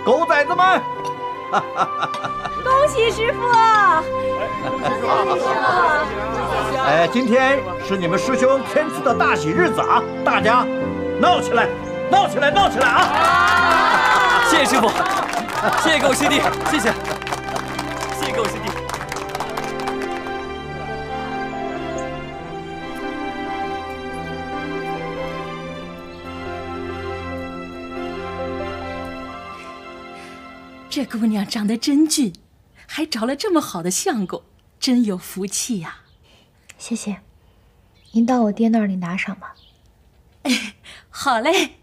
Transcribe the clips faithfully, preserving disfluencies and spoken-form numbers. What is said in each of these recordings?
狗崽子们！ 恭喜师傅！ 哎，今天是你们师兄天赐的大喜日子啊！大家闹起来，闹起来，闹起来啊！ 谢谢师傅，谢谢各位师弟，谢谢，谢谢各位师弟。 这姑娘长得真俊，还找了这么好的相公，真有福气呀！ 谢谢，您到我爹那儿领打赏吧。 哎，好嘞。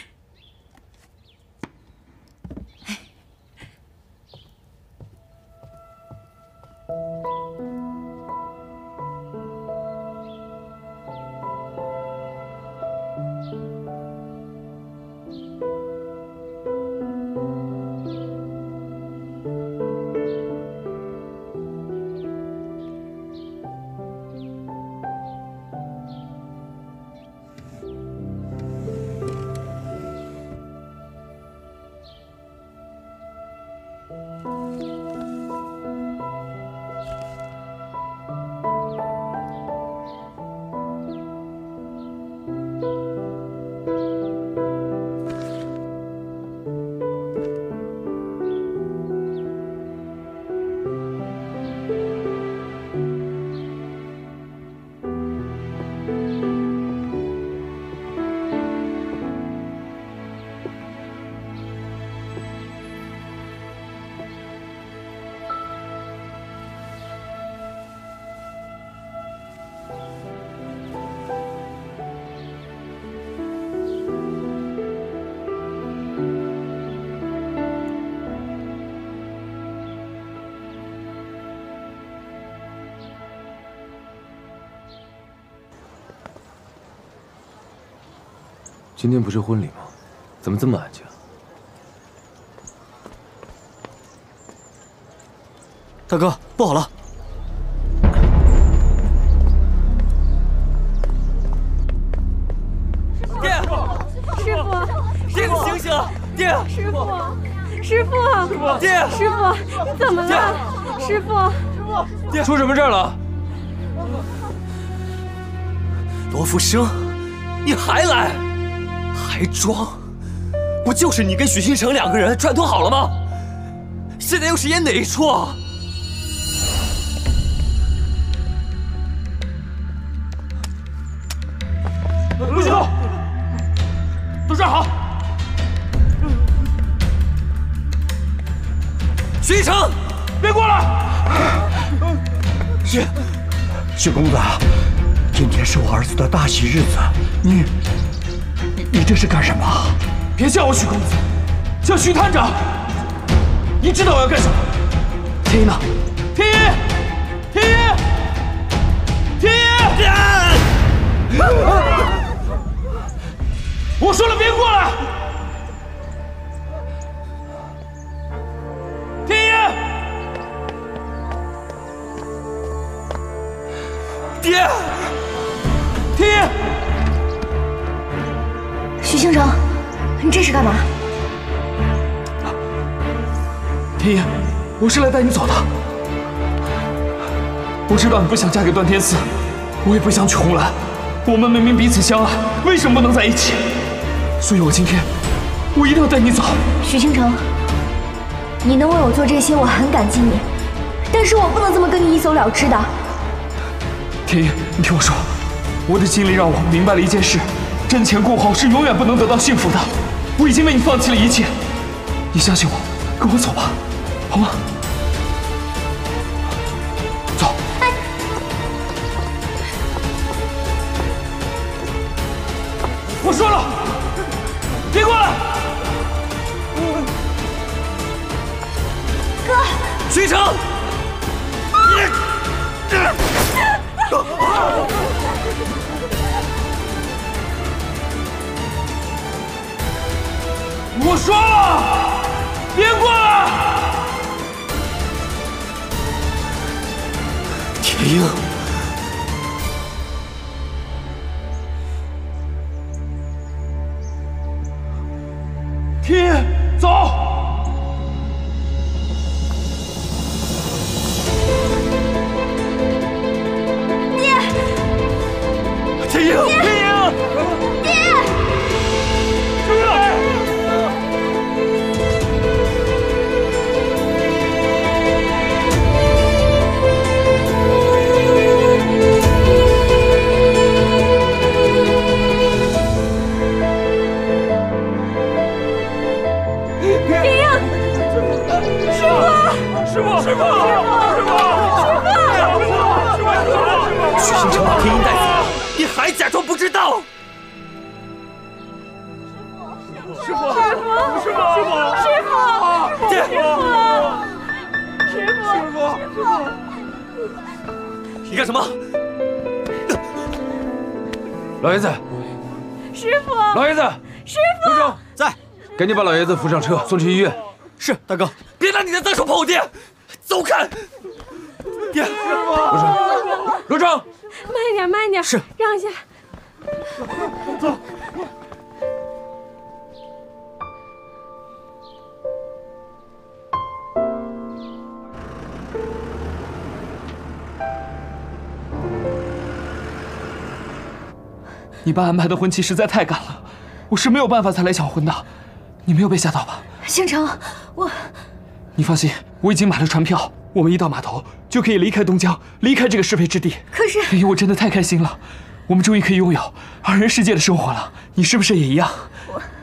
今天不是婚礼吗？怎么这么安静？ 大哥，不好了！爹， 师傅， 爹，你醒醒！爹， 师傅，师傅， 师傅，爹， 师傅，你怎么了？师傅， 爹，出什么事了？罗福生，你还来？ 还装？不就是你跟许新成两个人串通好了吗？现在又是演哪一出啊？ 不许动！都站好！ 许新成， 别过来！ 许许公子，今天是我儿子的大喜日子，你。 你这是干什么？ 别叫我许公子，叫许探长。你知道我要干什么？天一呢？天一，天一，天一！我说了，别过来！天一， 爹， 天一。 许星城，你这是干嘛？ 天一，我是来带你走的。我知道你不想嫁给段天赐，我也不想娶红兰。我们明明彼此相爱，为什么不能在一起？所以我今天，我一定要带你走。 许星城，你能为我做这些，我很感激你，但是我不能这么跟你一走了之的。 天一，你听我说，我的经历让我明白了一件事。 瞻前顾后是永远不能得到幸福的。我已经为你放弃了一切，你相信我，跟我走吧，好吗？走。哎、我说了，别过来！ 哥， 许成， 我说了，别过来！ 铁鹰， 天，走！ 天鹰，师傅， 师傅，师傅， 师傅，师傅， 许星辰把天鹰带走，你还假装不知道？ 师傅，师傅，师傅，师傅， 师傅， 爹， 师傅，师傅，师傅， 你干什么？ 老爷子， 师傅， 老爷子， 师傅， 刘正在， 赶紧把老爷子扶上车，送去医院。 是大哥。 别拿你的脏手碰我爹，走开！爹， 罗成，罗成， 慢点，慢点， 是， 让一下。 走。 你爸安排的婚期实在太赶了，我是没有办法才来抢婚的。你没有被吓到吧？ 星辰，我…… 你放心，我已经买了船票，我们一到码头就可以离开东疆，离开这个是非之地。 可是， 天鹰，我真的太开心了，我们终于可以拥有二人世界的生活了。你是不是也一样？ 我。